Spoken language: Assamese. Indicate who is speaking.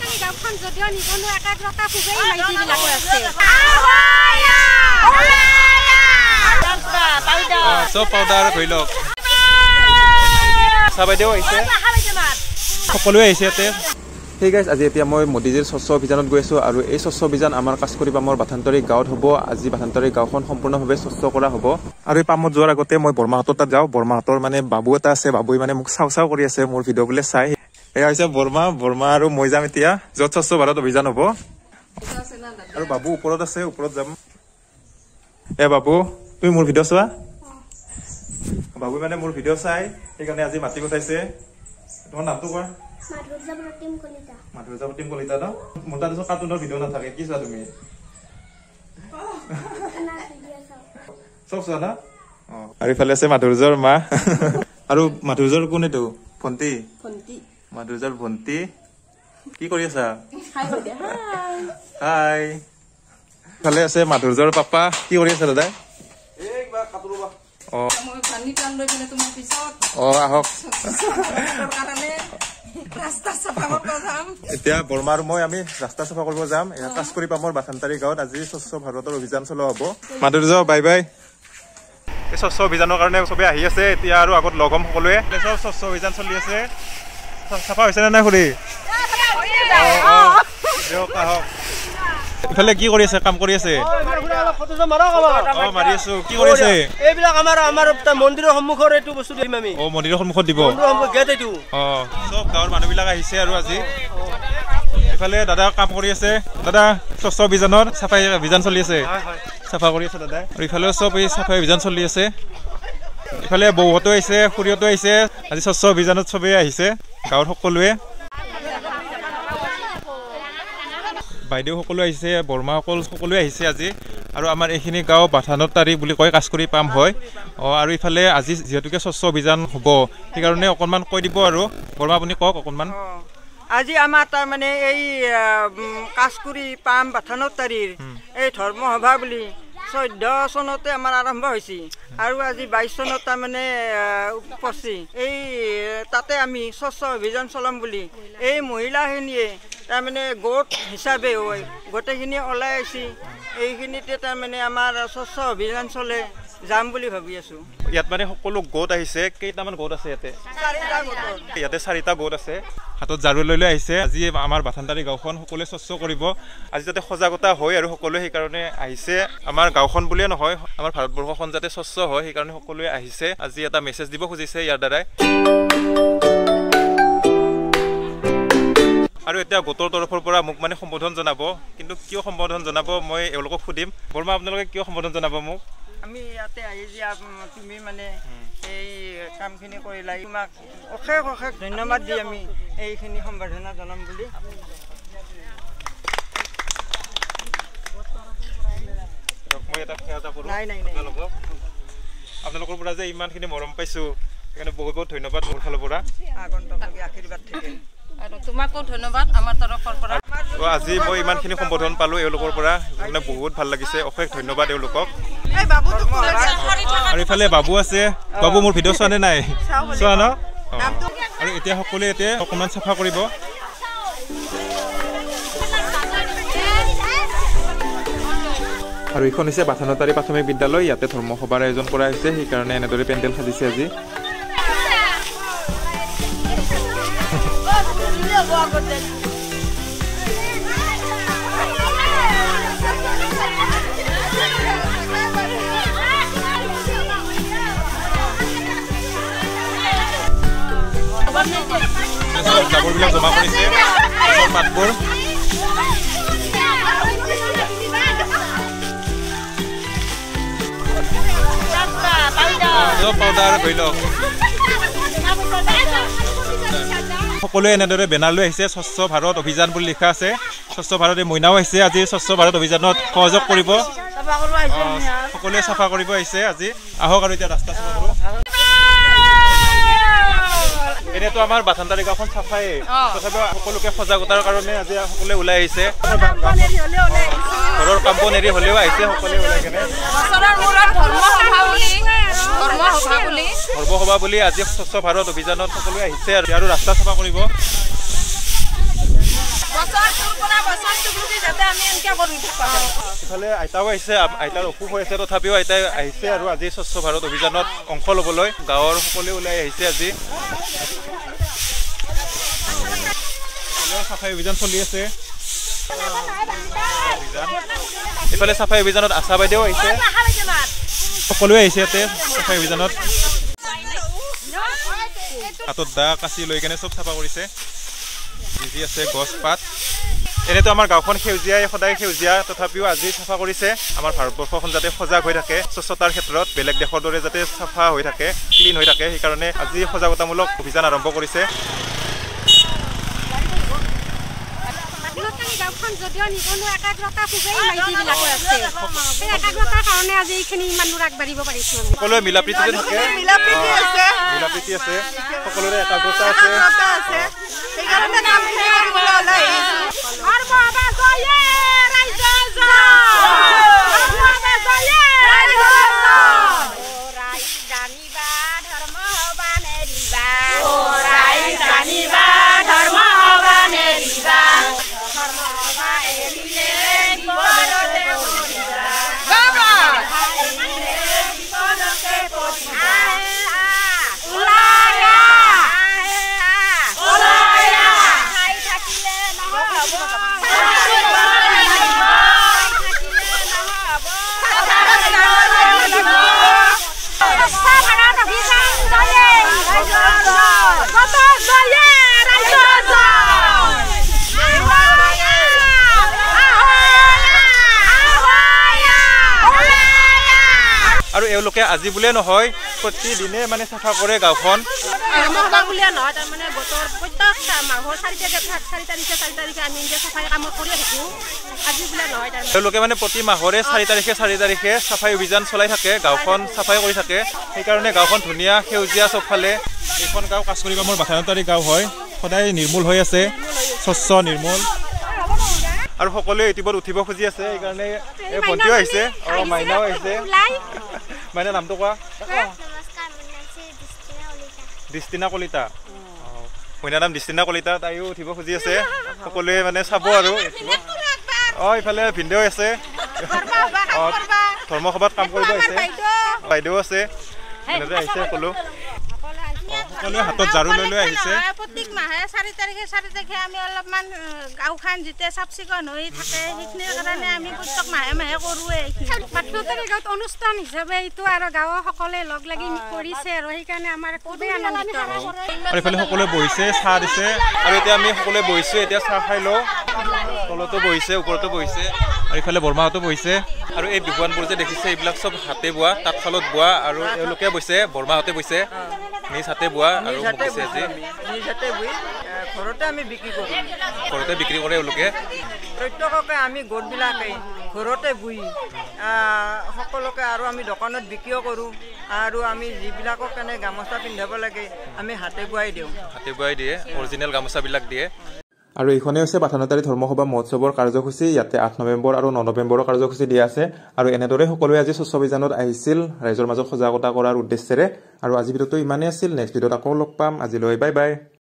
Speaker 1: বাথানতাৰী গাঁওখন যদিও নিবনুৱা একাগ্ৰতা খুবেই মাইকীবিলাকৰ আছে
Speaker 2: চব পাউডাৰ ধৰি লওক চাহ বাইদেউ আহিছে সকলোৱে আহিছে ইয়াতে Hey guys, আজি এতিয়া মই মোদীজীৰ স্বচ্ছ অভিযানত গৈ আছো আৰু এই স্বচ্ছ অভিযান আমাৰ কাছকৰি পামৰ বাথানতাৰী গাঁৱত হ'ব আজি বাথানতাৰী গাঁওখন সম্পূৰ্ণভাৱে স্বচ্ছ কৰা হ'ব আৰু এই পামত যোৱাৰ আগতে মই বৰমাহাটৰ তাত যাওঁ বৰমাহাটৰ মানে বাবু এটা আছে বাবুই মানে মোক চাও কৰি আছে মোৰ ভিডিঅ' বোলে চাই এয়া হৈছে বৰমা আৰু মই যাম এতিয়া য'ত স্বচ্ছ ভাৰত অভিযান হ'ব আৰু বাবু ওপৰত আছে ওপৰত যাম এ বাবু তুমি মোৰ ভিডিঅ' চোৱা বাবু মানে মোৰ ভিডিঅ' চাই সেইকাৰণে আজি মাতি পঠাইছে তোমাৰ নামটো কোৱা Madhurja Patim Kolita no? Monta itu kartuner video na thake ki sa tumi? Sob sana? Oh. Ari phale ase Madhurjar ma. Aru Madhurjar kone to? Phonti. Phonti. Madhurjar phonti. Ki kori asa? Hi bode. Hi. Hi. Phale ase Madhurjar papa. Ki kori asa dada? Ek ba katuru ba. Oh. Moi pani kan loi bine tumar pisot. Oh ahok. ৰাস্তা সাফা কৰিব যাম এতিয়া বৰমা আৰু মই আমি ৰাস্তা সাফা কৰিব যাম এয়া কাছকৰি পামৰ বাথানতাৰী গাঁৱত আজি স্বচ্ছ ভাৰতৰ অভিযান চলোৱা হ'ব মাধুৰ্য বাই বাই এই স্বচ্ছ অভিযানৰ কাৰণে সবে আহি আছে এতিয়া আৰু আগত লগম সকলোৱে সব স্বচ্ছ অভিযান চলি আছে সাফা হৈছে না নাই খুৰি ইফালে কি কৰি আছে কাম কৰি আছে মাৰি আছো কি কৰি আছে
Speaker 3: এইবিলাক আমাৰ মন্দিৰৰ সন্মুখৰ এইটো বস্তু দিম আমি
Speaker 2: মন্দিৰৰ সন্মুখত দিব
Speaker 3: গেট এইটো
Speaker 2: চব গাঁৱৰ মানুহবিলাক আহিছে আৰু আজি ইফালে দাদা কাম কৰি আছে দাদা স্বচ্ছ অভিযানৰ চাফাই অভিযান চলি আছে চাফা কৰি আছে দাদা আৰু ইফালেও চব এই চাফাই অভিযান চলি আছে ইফালে বৌহঁতো আহিছে খুৰীহঁতো আহিছে আজি স্বচ্ছ অভিযানত চবেই আহিছে গাঁৱৰ সকলোৱে বাইদেউ সকলো আহিছে বৰমা সকলোৱে আহিছে আজি আৰু আমাৰ এইখিনি গাঁও বাথানতাৰী বুলি কয় কাছকৰি পাম হয় আৰু ইফালে আজি যেহেতুকে স্বচ্ছ অভিযান হ'ব সেইকাৰণে অকণমান কৈ দিব আৰু বৰমা আপুনি কওক অকণমান
Speaker 3: আজি আমাৰ তাৰ মানে এই কাছকৰি পাম বাথানতাৰীৰ এই ধৰ্মসভা বুলি 14 চনতে আমাৰ আৰম্ভ হৈছে আৰু আজি 22 চনত তাৰ মানে পছি এই তাতে আমি স্বচ্ছ অভিযান চলাম বুলি এই মহিলাখিনিয়ে তাৰ মানে গোট হিচাপে হয় গোটেইখিনি ওলাই আহিছে এইখিনিতে তাৰ মানে আমাৰ স্বচ্ছ অভিযান চলে যাম বুলি ভাবি আছো
Speaker 2: ইয়াত মানে সকলো গোট আহিছে কেইটামান গোট আছে ইয়াতে 4টা গোট আছে হাতত ঝাৰু লৈ আহিছে আজি আমাৰ বাথানতাৰী গাঁওখন সকলোৱে স্বচ্ছ কৰিব আজি যাতে সজাগতা হয় আৰু সকলোৱে সেইকাৰণে আহিছে আমাৰ গাঁওখন বুলিয়ে নহয় আমাৰ ভাৰতবৰ্ষখন যাতে স্বচ্ছ হয় সেইকাৰণে সকলোৱে আহিছে আজি এটা মেছেজ দিব খুজিছে ইয়াৰ দ্বাৰাই আৰু এতিয়া গোটৰ তৰফৰ পৰা মোক মানে সম্বোধন জনাব কিন্তু কিয় সম্বোধন জনাব মই এওঁলোকক সুধিম বৰমা আপোনালোকে কিয় সম্বোধন জনাব মোক
Speaker 3: আমি ইয়াতে আহি যে তুমি মানে এই কামখিনি কৰিলা তোমাক অশেষ ধন্যবাদ দি আমি এইখিনি সম্বৰ্ধনা জনাম বুলি
Speaker 2: মই এটা খেয়াটা কৰোঁ আপোনালোকৰ পৰা যে ইমানখিনি মৰম পাইছোঁ সেইকাৰণে বহুত বহুত ধন্যবাদ মোৰ ফালৰ পৰা
Speaker 3: আগন্তুক আশীৰ্বাদ থাকিল
Speaker 4: আৰু তোমাকো ধন্যবাদ আমাৰ তৰফৰ পৰা
Speaker 2: আজি মই ইমানখিনি সম্বোধন পালোঁ এওঁলোকৰ পৰা মানে বহুত ভাল লাগিছে অশেষ ধন্যবাদ এওঁলোকক আৰু ইফালে বাবু আছে বাবু মোৰ ভিডিঅ' চোৱা নে নাই চোৱা ন আৰু এতিয়া সকলোৱে এতিয়া অকণমান চাফা কৰিব আৰু এইখন হৈছে বাথানতাৰী প্ৰাথমিক বিদ্যালয় ইয়াতে ধৰ্মসভাৰ আয়োজন কৰা হৈছে সেইকাৰণে এনেদৰে পেণ্ডেল সাজিছে আজি জাবৰবিলাক জমা কৰিছে মাতবোৰ পাউডাৰ ধৰি লওক সকলোৱে এনেদৰে বেনাৰ লৈ আহিছে স্বচ্ছ ভাৰত অভিযান বুলি লিখা আছে স্বচ্ছ ভাৰত মইনাও আহিছে আজি স্বচ্ছ ভাৰত অভিযানত সহযোগ কৰিব সকলোৱে চাফা কৰিব আহিছে আজি আহক আৰু এতিয়া ৰাস্তা চাফা কৰোঁ এনেতো আমাৰ বাথানতাৰী গাঁওখন চাফাই তথাপিও সকলোকে সজাগতাৰ কাৰণে আজি সকলোৱে ওলাই আহিছে ঘৰৰ কাম বন এৰি হ'লেও আহিছে সকলোৱে ওলাই কেনে ধৰ্মসভা বুলি আজি স্বচ্ছ ভাৰত অভিযানত সকলোৱে আহিছে আৰু ৰাস্তা চাফা কৰিব ইফালে আইতাও আহিছে, আইতাৰ অসুখ হৈ আছে, তথাপিও আইতাই আহিছে আৰু আজি স্বচ্ছ ভাৰত অভিযানত অংশ ল'বলৈ গাঁৱৰ সকলোৱে ওলাই আহিছে। আজি চাফাই অভিযান চলি আছে। ইফালে চাফাই অভিযানত আশা বাইদেউ আহিছে, সকলোৱে আহিছে ইয়াতে চাফাই অভিযানত। হাতত দা কাচি লৈ কেনে চব চাফা কৰিছে, যি আছে গছ পাত। এনেতো আমাৰ গাঁওখন সেউজীয়াই, সদায় সেউজীয়া, তথাপিও আজি চাফা কৰিছে। আমাৰ ভাৰতবৰ্ষখন যাতে সজাগ হৈ থাকে স্বচ্ছতাৰ ক্ষেত্ৰত, বেলেগ দেশৰ দৰে যাতে চাফা হৈ থাকে, ক্লিন হৈ থাকে, সেইকাৰণে আজি সজাগতামূলক অভিযান আৰম্ভ কৰিছে।
Speaker 1: যদিও নিবনুৱা একাগ্ৰতা খুবেই মাইকীবিলাকৰ আছে, সেই একাগ্ৰতাৰ কাৰণে আজি এইখিনি ইমান দূৰ আগবাঢ়িব পাৰিছোঁ।
Speaker 2: সকলোৱে মিলা প্ৰীতিতে থাকে, মিলা প্ৰীতি আছে, সকলোৰে একাগ্ৰতা আছে। আৰু এওঁলোকে আজি বুলিয়ে নহয়, প্ৰতিদিনে মানে চাফা কৰে গাঁওখন।
Speaker 1: বুলিয়ে নহয়, তাৰমানে বতৰ প্ৰত্যেক মাহৰ 4 তাৰিখে আমি চাফাই কাম কৰি থাকোঁ। আজি বুলিয়ে নহয়,
Speaker 2: তেওঁলোকে মানে প্ৰতি মাহৰে 4 তাৰিখে চাফাই অভিযান চলাই থাকে, গাঁওখন চাফাই কৰি থাকে। সেইকাৰণে গাঁওখন ধুনীয়া, সেউজীয়া চবফালে। এইখন গাঁও কাছকৰি বামৰ বাথানতাৰী গাঁও হয়, সদায় নিৰ্মল হৈ আছে, স্বচ্ছ নিৰ্মল। আৰু সকলোৱে ইউটিউবত উঠিব খুজি আছে, সেইকাৰণে এই ভণ্টিও আহিছে, মাইনাও আহিছে। মাইনা নামটো কোৱা? দৃষ্টিনা কলিতা। মইনাৰ নাম দৃষ্টিনা কলিতা, তাইও উঠিব খুজি আছে। সকলোৱে মানে চাব আৰু। ইফালে ভিনদেউ আছে, ধৰ্মসভাত কাম কৰিব আহিছে, বাইদেউ আছে, এনেদৰে আহিছে সকলো। সকলোৱে হাতত ঝাৰু লৈ লৈ আহিছে।
Speaker 4: প্ৰত্যেক মাহে 4 তাৰিখে আমি অলপমান গাঁওখন যেতিয়া চাফ চিকুণ হৈ থাকে, সেইখিনিৰ কাৰণে আমি প্ৰত্যেক মাহে কৰোঁৱেই।
Speaker 1: বাথানতাৰী গাঁৱত অনুষ্ঠান হিচাপে এইটো আৰু গাঁৱৰ সকলোৱে লগ লাগি কৰিছে, আৰু সেইকাৰণে আমাৰ খুবেই আনন্দিত।
Speaker 2: আৰু এইফালে সকলোৱে বহিছে, চাহ দিছে, আৰু এতিয়া আমি সকলোৱে বহিছোঁ, এতিয়া চাহ খাই লওঁ। তলতো বহিছে, ওপৰতো বহিছে, আৰু ইফালে বৰমাহঁতো বহিছে। আৰু এই বিহুৱানবোৰ যে দেখিছে, এইবিলাক চব হাতে বোৱা, তাঁতশালত বোৱা, আৰু এওঁলোকে বৈছে, বৰমাহঁতে বৈছে, নিজ হাতে বোৱা। আৰু
Speaker 3: ঘৰতে আমি বিক্ৰী কৰোঁ,
Speaker 2: ঘৰতে বিক্ৰী কৰে এওঁলোকে।
Speaker 3: প্ৰত্যেককে আমি গোটবিলাকে ঘৰতে বৈ সকলোকে আৰু আমি দোকানত বিক্ৰীও কৰোঁ। আৰু আমি যিবিলাকক কেনে গামোচা পিন্ধাব লাগে আমি হাতে বোৱাই দিওঁ,
Speaker 2: হাতে বোৱাই দিয়ে, অৰিজিনেল গামোচাবিলাক দিয়ে। আৰু এইখনেই হৈছে বাথানতাৰী ধৰ্মসভা মহোৎসৱৰ কাৰ্যসূচী। ইয়াতে 8 নৱেম্বৰ আৰু 9 নৱেম্বৰৰ কাৰ্যসূচী দিয়া আছে। আৰু এনেদৰে সকলোৱে আজি স্বচ্ছ অভিযানত আহিছিল, ৰাইজৰ মাজত সজাগতা কৰাৰ উদ্দেশ্যেৰে। আৰু আজি ভিডিঅ'টো ইমানেই আছিল, নেক্সট ভিডিঅ'ত আকৌ লগ পাম। আজিলৈ বাই বাই।